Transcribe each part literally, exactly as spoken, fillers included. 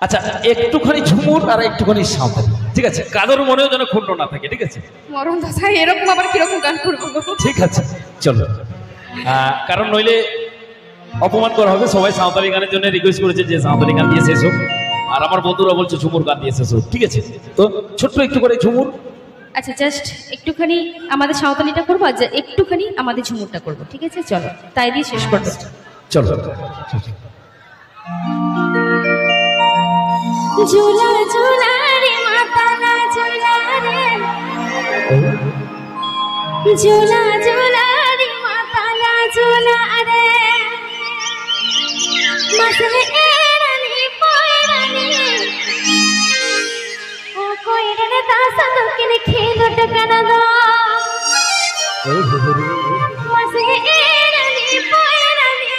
আচ্ছা একটুখানি ঝুমুর আর একটুখানি সাঁওতালি, ঠিক আছে? কারোর মনেও যেন ক্ষুণ্ণ না থাকে, ঠিক আছে? মরণ দাদা এরকম আবার কিরকম গান করবো? ঠিক আছে চলো, কারণ নইলে অপমান করা হবে। সবাই সাঁওতালি গানের জন্য রিকোয়েস্ট করেছে যে সাঁওতালি গান দিয়ে শেষ হোক, আর আমার বন্ধুরা বলছে ঝুমুর গান দিয়ে শেষ হোক, ঠিক আছে? তো ছোট্ট একটু করে ঝুমুর। আচ্ছা জাস্ট একটুখানি আমাদের সাঁওতালিটা করবো আর একটুখানি আমাদের ঝুমুরটা করবো, ঠিক আছে? চলো তাই দিয়ে শেষ করবো। চলো। झूला झूला रे माताला झूला रे, झूला झूला रे माताला झूला रे, मसले एरनी पोयरनी ओ कोयरने दासा दुकिन खेलट कनदा, मसले एरनी पोयरनी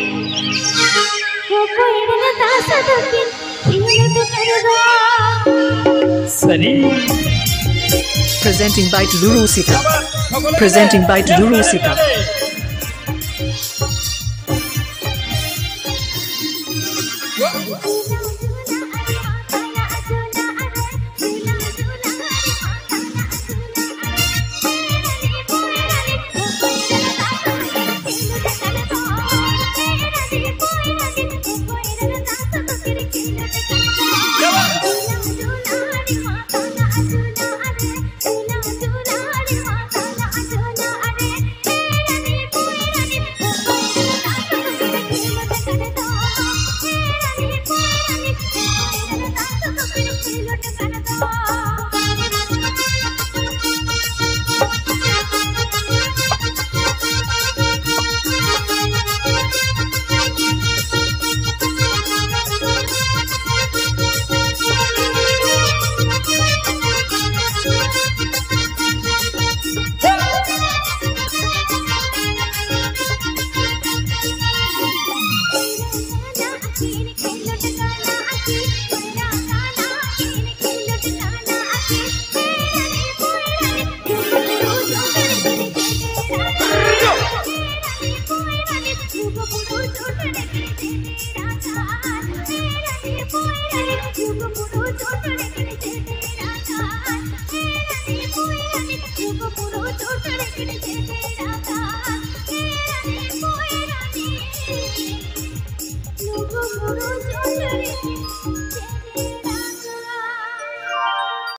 ओ कोयरने दासा दुकिन Presenting by Tudu Rusika. Presenting by Tudu Rusika. Puja,